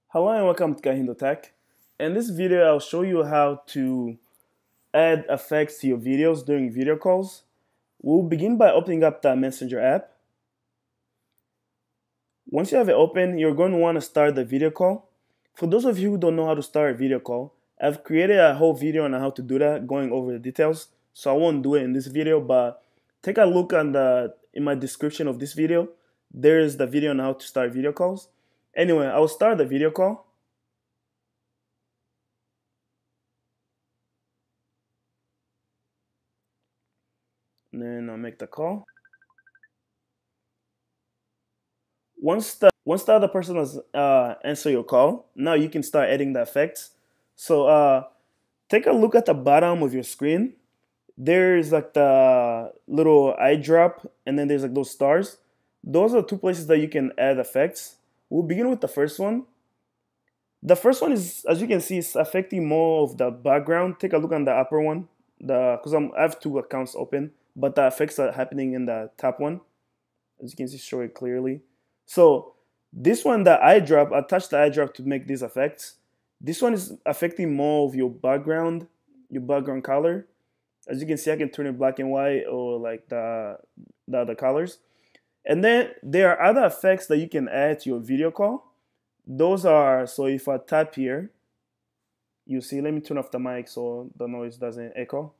Hello and welcome to KahindoTech. In this video, I'll show you how to add effects to your videos during video calls. We'll begin by opening up the Messenger app. Once you have it open, you're going to want to start the video call. For those of you who don't know how to start a video call, I've created a whole video on how to do that, going over the details. So I won't do it in this video, but take a look in my description of this video. There's the video on how to start video calls. Anyway, I'll start the video call. And then I'll make the call. Once the other person has answered your call, now you can start adding the effects. So take a look at the bottom of your screen. There's like the little eye drop, and then there's like those stars. Those are two places that you can add effects. We'll begin with the first one. The first one is, as you can see, it's affecting more of the background. Take a look on the upper one, because I have two accounts open, but the effects are happening in the top one. As you can see, show it clearly. So this one, the eye drop, I touched the eye drop to make these effects. This one is affecting more of your background color. As you can see, I can turn it black and white or like the other colors. And then there are other effects that you can add to your video call. Those are, so if I tap here, you see, let me turn off the mic so the noise doesn't echo.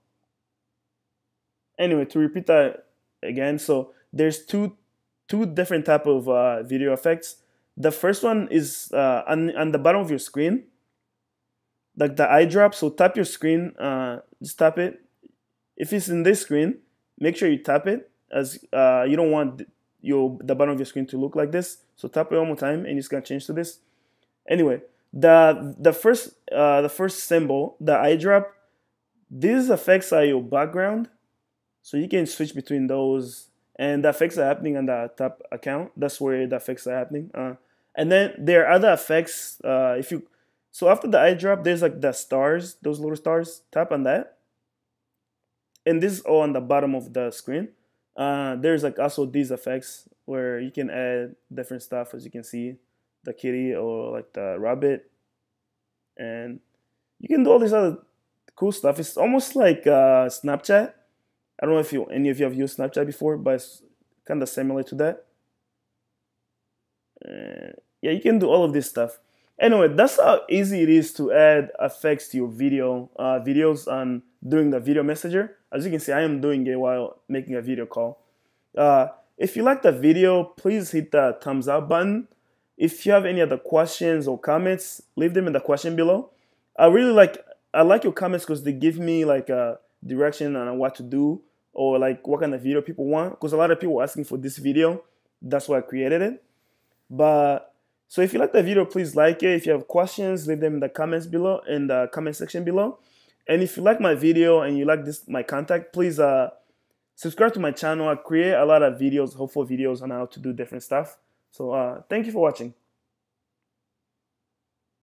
Anyway, to repeat that again, so there's two different type of video effects. The first one is on the bottom of your screen, like the eye drop. So tap your screen, just tap it. If it's in this screen, make sure you tap it, as you don't want the bottom of your screen to look like this. So tap it one more time and it's gonna change to this. Anyway, the first symbol, the eye drop, these effects are your background. So you can switch between those, and the effects are happening on the top account. That's where the effects are happening. And then there are other effects. So after the eye drop, there's like the stars, those little stars. Tap on that. And this is all on the bottom of the screen. There's like also these effects where you can add different stuff, as you can see, the kitty or like the rabbit, and you can do all this other cool stuff. It's almost like Snapchat. I don't know if any of you have used Snapchat before, but it's kind of similar to that. Yeah, you can do all of this stuff. Anyway, that's how easy it is to add effects to your videos during the video messenger. As you can see, I am doing it while making a video call. If you like the video, please hit the thumbs up button. If you have any other questions or comments, leave them in the question below. I like your comments because they give me like a direction on what to do, or like what kind of video people want, because a lot of people are asking for this video. That's why I created it. So if you like the video, please like it. If you have questions, leave them in the comments below, in the comment section below. And if you like my video and you like my contact, please subscribe to my channel. I create a lot of videos, helpful videos on how to do different stuff. So thank you for watching.